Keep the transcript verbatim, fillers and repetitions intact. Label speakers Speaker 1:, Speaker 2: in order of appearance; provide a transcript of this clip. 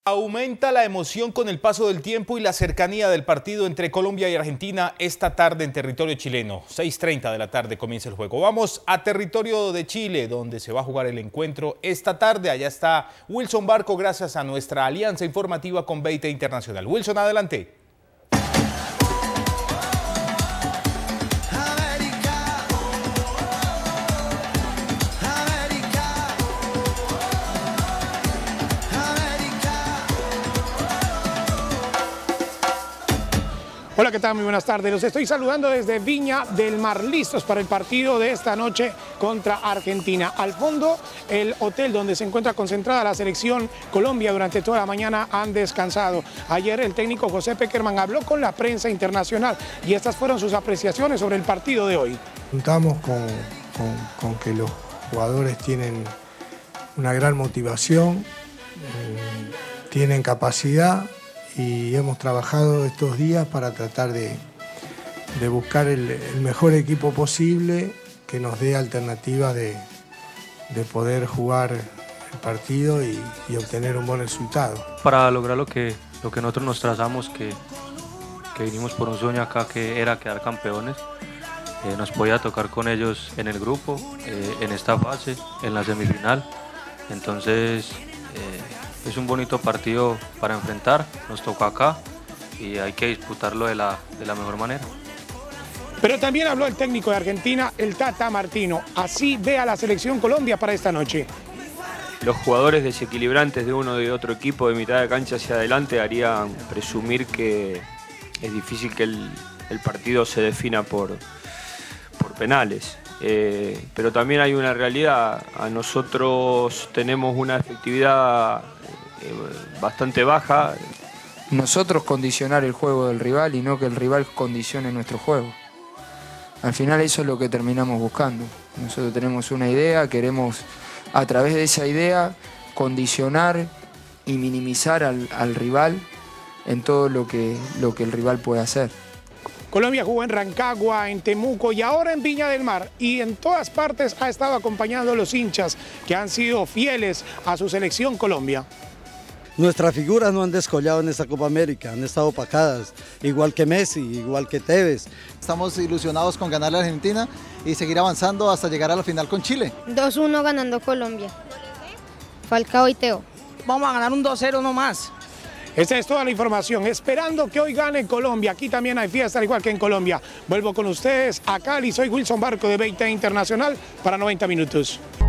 Speaker 1: Aumenta la emoción con el paso del tiempo y la cercanía del partido entre Colombia y Argentina esta tarde en territorio chileno. seis treinta de la tarde comienza el juego. Vamos a territorio de Chile, donde se va a jugar el encuentro esta tarde. Allá está Wilson Barco, gracias a nuestra alianza informativa con B T Internacional. Wilson, adelante.
Speaker 2: Hola, ¿qué tal? Muy buenas tardes. Los estoy saludando desde Viña del Mar, listos para el partido de esta noche contra Argentina. Al fondo, el hotel donde se encuentra concentrada la selección Colombia durante toda la mañana han descansado. Ayer el técnico José Peckerman habló con la prensa internacional y estas fueron sus apreciaciones sobre el partido de hoy.
Speaker 3: Contamos con, con, con que los jugadores tienen una gran motivación, eh, tienen capacidad, y hemos trabajado estos días para tratar de, de buscar el, el mejor equipo posible que nos dé alternativas de, de poder jugar el partido y, y obtener un buen resultado.
Speaker 4: Para lograr lo que, lo que nosotros nos trazamos, que, que vinimos por un sueño acá que era quedar campeones, eh, nos podía tocar con ellos en el grupo, eh, en esta fase, en la semifinal. Entonces, eh, es un bonito partido para enfrentar, nos toca acá y hay que disputarlo de la, de la mejor manera.
Speaker 2: Pero también habló el técnico de Argentina, el Tata Martino. Así ve a la selección Colombia para esta noche.
Speaker 5: Los jugadores desequilibrantes de uno y de otro equipo de mitad de cancha hacia adelante harían presumir que es difícil que el, el partido se defina por, por penales. Eh, pero también hay una realidad, a nosotros tenemos una efectividad eh, bastante baja.
Speaker 6: Nosotros condicionar el juego del rival y no que el rival condicione nuestro juego. Al final eso es lo que terminamos buscando. Nosotros tenemos una idea, queremos a través de esa idea condicionar y minimizar al, al rival en todo lo que, lo que el rival puede hacer.
Speaker 2: Colombia jugó en Rancagua, en Temuco y ahora en Viña del Mar. Y en todas partes ha estado acompañando a los hinchas que han sido fieles a su selección Colombia.
Speaker 7: Nuestras figuras no han descollado en esta Copa América, han estado opacadas, igual que Messi, igual que Tevez.
Speaker 8: Estamos ilusionados con ganar a Argentina y seguir avanzando hasta llegar a la final con Chile.
Speaker 9: dos uno ganando Colombia. Falcao y Teo.
Speaker 10: Vamos a ganar un dos cero no más.
Speaker 2: Esta es toda la información, esperando que hoy gane Colombia. Aquí también hay fiesta, al igual que en Colombia. Vuelvo con ustedes a Cali, soy Wilson Barco de B T Internacional para noventa minutos.